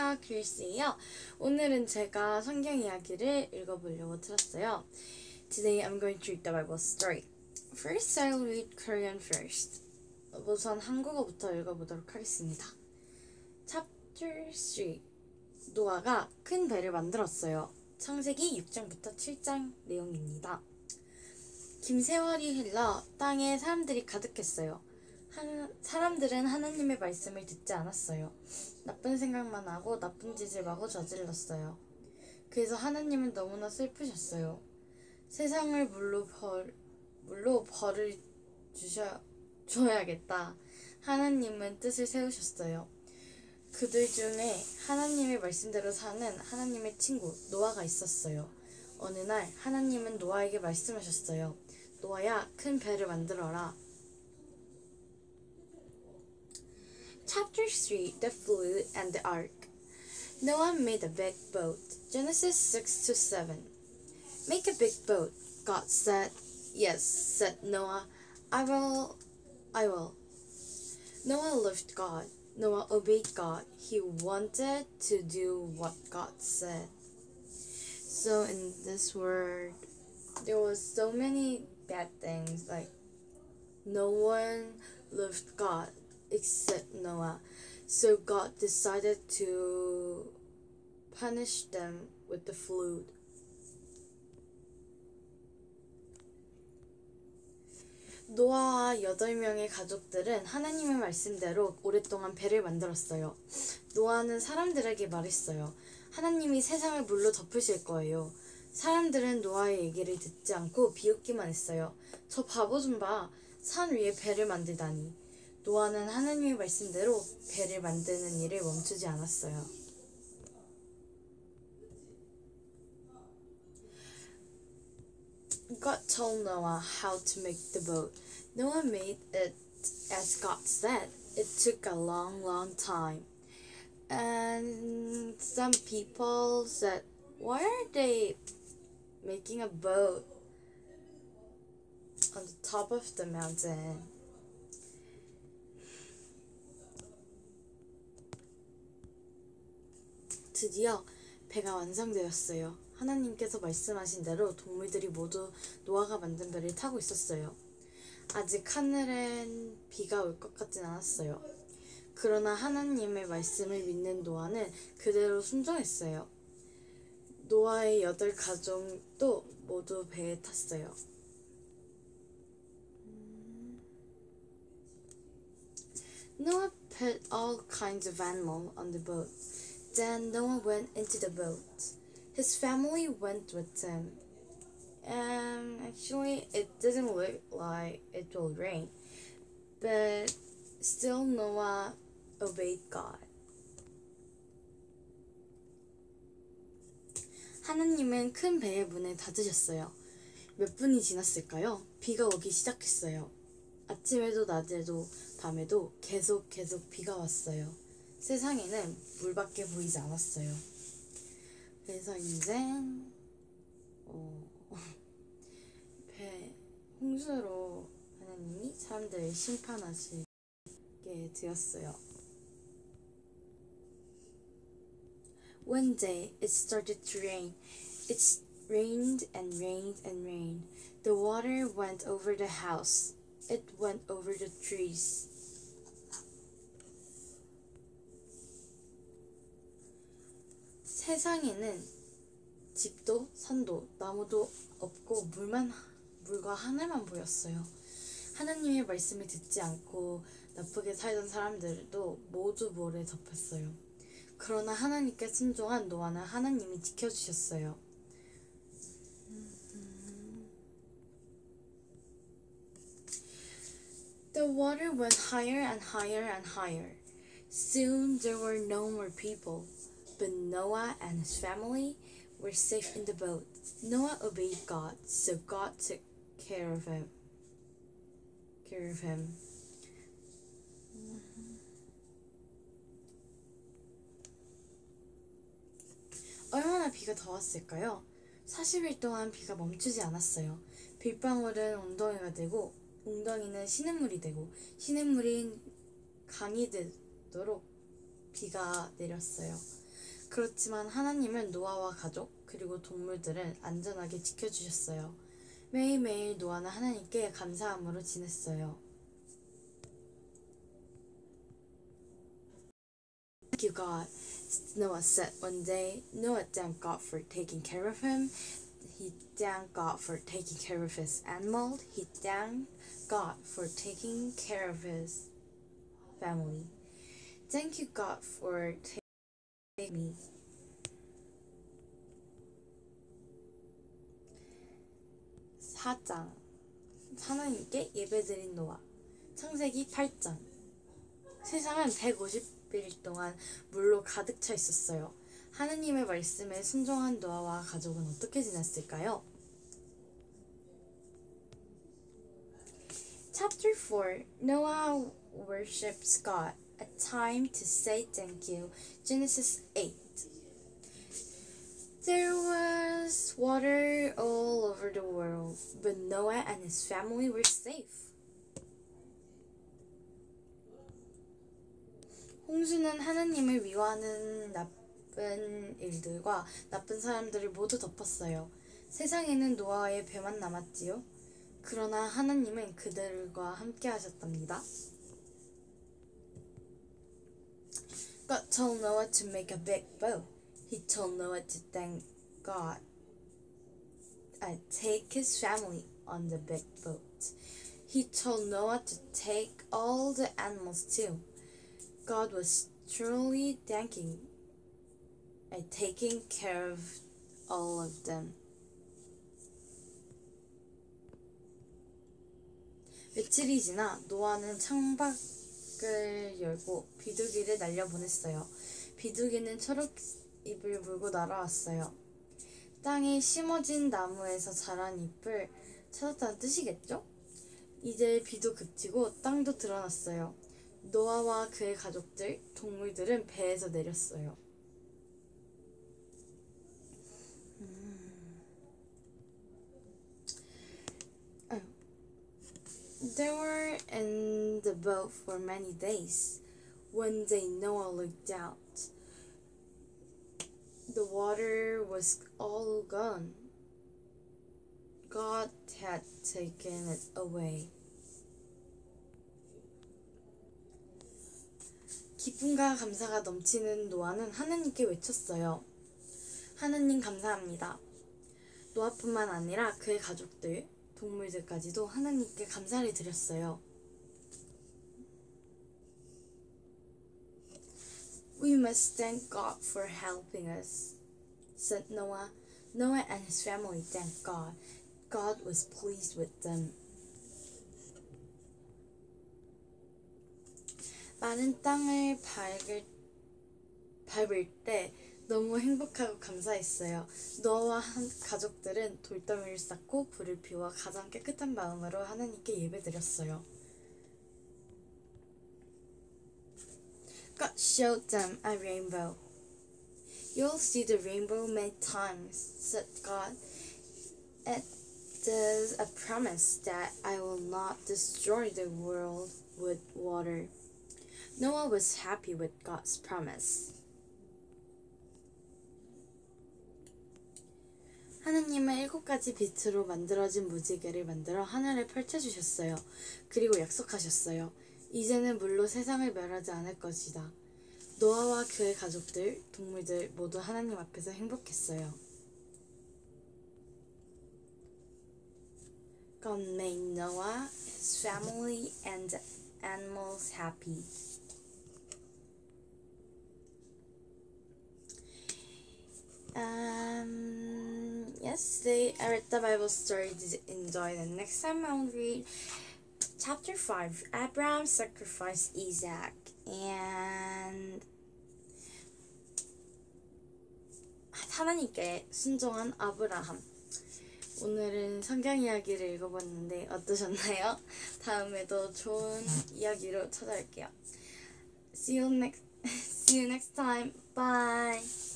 안녕하세요, 크리스예요. 오늘은 제가 성경 이야기를 읽어보려고 들었어요. Today I'm going to read the Bible story. First, I'll read Korean first. 우선 한국어부터 읽어보도록 하겠습니다. Chapter 3. 노아가 큰 배를 만들었어요. 창세기 6장부터 7장 내용입니다. 긴 세월이 흘러 땅에 사람들이 가득했어요. 사람들은 하나님의 말씀을 듣지 않았어요. 나쁜 생각만 하고 나쁜 짓을 마구 저질렀어요. 그래서 하나님은 너무나 슬프셨어요. 세상을 물로 벌을 줘야겠다. 하나님은 뜻을 세우셨어요. 그들 중에 하나님의 말씀대로 사는 하나님의 친구 노아가 있었어요. 어느 날 하나님은 노아에게 말씀하셨어요. 노아야, 큰 배를 만들어라. Chapter 3. The Flood and the Ark. Noah made a big boat. Genesis 6-7. Make a big boat, God said. Yes, said Noah. I will. Noah loved God. Noah obeyed God. He wanted to do what God said. So in this word, there was so many bad things, like no one loved God except Noah. So God decided to punish them with the flood. 노아와 8명의 가족들은 하나님의 말씀대로 오랫동안 배를 만들었어요. 노아는 사람들에게 말했어요. 하나님이 세상을 물로 덮으실 거예요. 사람들은 노아의 얘기를 듣지 않고 비웃기만 했어요. 저 바보 좀 봐. 산 위에 배를 만들다니. 노아는 하나님의 말씀대로 배를 만드는 일을 멈추지 않았어요. God told Noah how to make the boat. Noah made it as God said. It took a long time. And some people said, why are they making a boat on the top of the mountain? 드디어 배가 완성되었어요. 하나님께서 말씀하신 대로 동물들이 모두 노아가 만든 배를 타고 있었어요. 아직 하늘엔 비가 올 것 같진 않았어요. 그러나 하나님의 말씀을 믿는 노아는 그대로 순종했어요. 노아의 8가족도 모두 배에 탔어요. Noah put all kinds of animals on the boat. Then Noah went into the boat. His family went with him. Actually, it doesn't look like it will rain. But still Noah obeyed God. 하나님은 큰 배의 문을 닫으셨어요. 몇 분이 지났을까요? 비가 오기 시작했어요. 아침에도 낮에도 밤에도 계속 비가 왔어요. 세상에는 물밖에 보이지 않았어요. 그래서 이제 홍수로 하나님이 사람들을 심판하시게 되었어요. One day it started to rain. It rained and rained and rained. The water went over the house. It went over the trees. 세상에는 집도 산도 나무도 없고 물과 하늘만 보였어요. 하나님의 말씀을 듣지 않고 나쁘게 살던 사람들도 모두 물에 덮였어요. 그러나 하나님께 순종한 노아는 하나님이 지켜주셨어요. The water went higher and higher and higher. Soon there were no more people. But Noah and his family were safe in the boat. Noah obeyed God, so God took care of him. 얼마나 비가 더 왔을까요? 40일 동안 비가 멈추지 않았어요. 빗방울은 웅덩이가 되고 웅덩이는 시냇물이 되고 시냇물이 강이 되도록 비가 내렸어요. 그렇지만 하나님은 노아와 가족 그리고 동물들을 안전하게 지켜주셨어요. 매일매일 노아는 하나님께 감사함으로 지냈어요. Thank you, God, Noah said one day. Noah thanked God for taking care of him. He thanked God for taking care of his animals. He thanked God for taking care of his family. Thank you, God, for taking me. 4장 하나님께 예배드린 노아. 창세기 8장 세상은 150일 동안 물로 가득 차 있었어요. 하나님의 말씀에 순종한 노아와 가족은 어떻게 지냈을까요? Chapter 4 Noah worships God. A time to say thank you. Genesis 8. There was water all over the world, but Noah and his family were safe. 홍수는 하나님을 미워하는 나쁜 일들과 나쁜 사람들을 모두 덮었어요. 세상에는 노아의 배만 남았지요. 그러나 하나님은 그들과 함께 하셨답니다. God told Noah to make a big boat. He told Noah to thank God and take his family on the big boat. He told Noah to take all the animals too. God was truly thanking and taking care of all of them. 며칠이 지나 노아는 창밖을 열고 비둘기를 날려보냈어요. 비둘기는 초록잎을 물고 날아왔어요. 땅에 심어진 나무에서 자란 잎을 찾았다는 뜻이겠죠? 이제 비도 그치고 땅도 드러났어요. 노아와 그의 가족들, 동물들은 배에서 내렸어요. They were in the boat for many days. One day Noah looked out. The water was all gone. God had taken it away. 기쁨과 감사가 넘치는 노아는 하나님께 외쳤어요. 하나님 감사합니다. 노아뿐만 아니라 그의 가족들, 동물들까지도 하나님께 감사를 드렸어요. We must thank God for helping us, said Noah. Noah and his family thanked God. God was pleased with them. 많은 땅을 밟을 때 너무 행복하고 감사했어요. 노아와 가족들은 돌더미를 쌓고 불을 피워 가장 깨끗한 마음으로 하나님께 예배드렸어요. God showed them a rainbow. You'll see the rainbow many times, said God. It is a promise that I will not destroy the world with water. Noah was happy with God's promise. 하나님은 7가지 빛으로 만들어진 무지개를 만들어 하늘에 펼쳐주셨어요. 그리고 약속하셨어요. 이제는 물로 세상을 멸하지 않을 것이다. 노아와 그의 가족들, 동물들 모두 하나님 앞에서 행복했어요. God made Noah, his family, and the animals happy. Yesterday I read the Bible story. Did you enjoy it? Next time I'll read chapter 5. Abraham sacrificed Isaac and 하나님께 순종한 아브라함. 오늘은 성경 이야기를 읽어봤는데 어떠셨나요? 다음에도 좋은 이야기로 찾아올게요. See you next time. Bye.